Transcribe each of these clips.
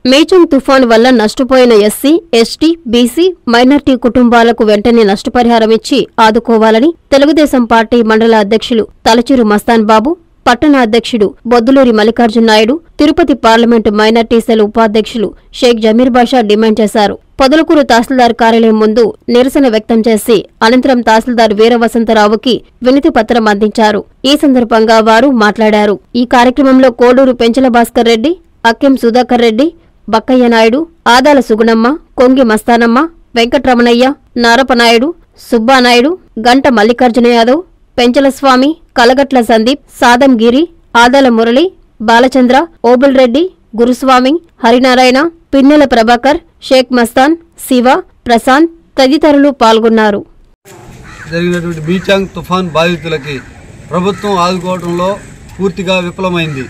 మేచంగ్ తుఫాను వల్ల నష్టపోయిన ఎస్సీ, ఎస్టీ, బీసీ, మైనార్టీ కుటుంబాలకు వెంటనే నష్టపరిహారం ఇచ్చి ఆదుకోవాలని తెలుగుదేశం పార్టీ మండల అధ్యక్షులు తలచూరు మస్తాన్ బాబు, పట్టణ అధ్యక్షుడు Bodduluri Mallikarjuna Naidu, Tirupati parliament minority cell ఉపాధ్యక్షులు షేక్ జమీర్ బాషా డిమాండ్ చేశారు. పొదలకూరు తహసీల్దార్ కార్యాలయం ముందు నిరసన వ్యక్తం చేసి అనంతరం తహసీల్దార్ వీరవసంతరావుకి వినతి పత్రం అందించారు. ఈ సందర్భంగా వారు మాట్లాడారు. ఈ కార్యక్రమంలో కోడూరు పెంచల భాస్కర్ రెడ్డి, అక్కెం సుధాకర్ రెడ్డి, బక్కయ్య నాయుడు, ఆదాల సుగుణమ్మ, కొంగి మస్తానమ్మ, వెంకట్రమణయ్య, నారపనాయుడు, సుబ్బానాయుడు, గంట మల్లికార్జున యాదవ్, పెంచలస్వామి, కలగట్ల సందీప్, సాదంగిరి, ఆదాల మురళి, బాలచంద్ర, ఓబుల్ రెడ్డి, గురుస్వామి, హరినారాయణ, పిన్నెల ప్రభాకర్, షేక్ మస్తాన్, శివ, ప్రశాంత్ తదితరులు పాల్గొన్నారు. జరిగినటువంటి మీచాంగ్ తుఫాన్ బాధితులకి ప్రభుత్వం ఆదుకోవడంలో పూర్తిగా విఫలమైంది.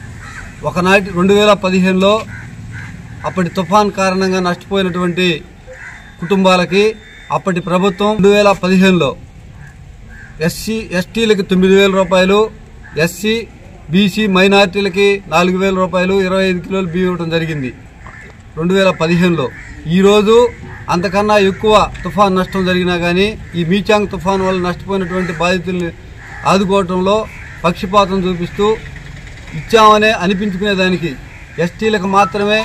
ఒకనాటి 2015లో అప్పటి తుఫాన్ కారణంగా నష్టపోయినటువంటి కుటుంబాలకి అప్పటి ప్రభుత్వం 2015లో ఎస్సీ, ఎస్టీలకి 9,000 రూపాయలు, ఎస్సీ, బీసీ, మైనార్టీలకి 4,000 రూపాయలు, 25 కిలోలు బియ్యం ఇవ్వడం జరిగింది 2015లో. ఈరోజు అంతకన్నా ఎక్కువ తుఫాన్ నష్టం జరిగినా కానీ ఈ మీచాంగ్ తుఫాన్ వల్ల నష్టపోయినటువంటి బాధితుల్ని ఆదుకోవడంలో పక్షపాతం చూపిస్తూ ఇచ్చామనే అనిపించుకునేదానికి ఎస్టీలకు మాత్రమే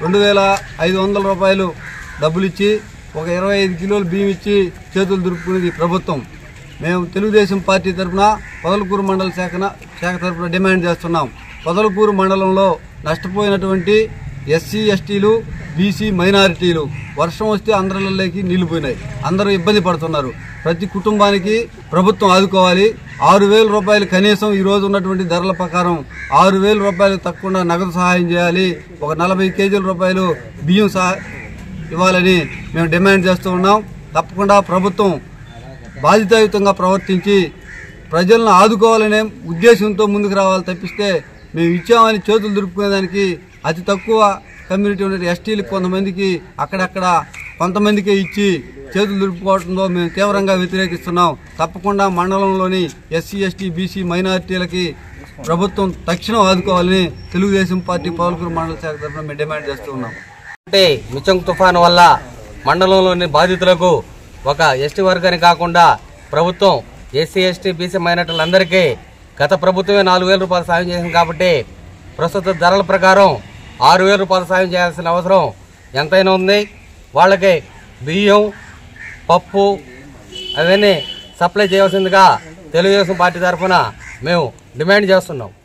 2,500 రూపాయలు డబ్బులు ఇచ్చి ఒక 25 కిలోలు బియ్యం ఇచ్చి చేతులు దులుపుకునేది ప్రభుత్వం. మేము తెలుగుదేశం పార్టీ తరఫున పొదలకూరు మండల శాఖ తరఫున డిమాండ్ చేస్తున్నాం. పొదలకూరు మండలంలో నష్టపోయినటువంటి ఎస్సీ, ఎస్టీలు, బీసీ, మైనారిటీలు వర్షం వస్తే అందరిలోకి నీళ్లు పోయినాయి. అందరూ ఇబ్బంది పడుతున్నారు. ప్రతి కుటుంబానికి ప్రభుత్వం ఆదుకోవాలి. 6,000 రూపాయలు కనీసం ఈ రోజు ఉన్నటువంటి ధరల ప్రకారం 6,000 రూపాయలు తక్కువ నగదు సహాయం చేయాలి. ఒక 40 కేజీల రూపాయలు బియ్యం ఇవ్వాలని మేము డిమాండ్ చేస్తూ ఉన్నాం. తప్పకుండా ప్రభుత్వం బాధ్యతాయుతంగా ప్రవర్తించి ప్రజలను ఆదుకోవాలనే ఉద్దేశంతో ముందుకు రావాలి తప్పిస్తే మేము ఇచ్చామని చేతులు దులుపుకునేదానికి అతి తక్కువ కమ్యూనిటీ ఉన్న ఎస్టీలకు కొంతమందికి అక్కడక్కడ కొంతమందికే ఇచ్చి చేతులు దులుపుకోవడంతో మేము తీవ్రంగా వ్యతిరేకిస్తున్నాం. తప్పకుండా మండలంలోని ఎస్సీ, ఎస్టీ, బీసీ, మైనారిటీలకి ప్రభుత్వం తక్షణం ఆదుకోవాలని తెలుగుదేశం పార్టీ పొదలకూరు మండల శాఖ తరఫున మేము డిమాండ్ చేస్తూ ఉన్నాం. అంటే మీచాంగ్ తుఫాను వల్ల మండలంలోని బాధితులకు ఒక ఎస్టీ వర్గాన్ని కాకుండా ప్రభుత్వం ఎస్సీ, ఎస్టీ, బీసీ, మైనార్టీలందరికీ గత ప్రభుత్వమే 4,000 రూపాయలు సాయం చేసింది కాబట్టి ప్రస్తుత ధరల ప్రకారం 6,000 రూపాయలు సాయం చేయాల్సిన అవసరం ఎంతైనా ఉంది. వాళ్ళకి బియ్యం, పప్పు అవన్నీ సప్లై చేయాల్సిందిగా తెలుగుదేశం పార్టీ తరఫున మేము డిమాండ్ చేస్తున్నాం.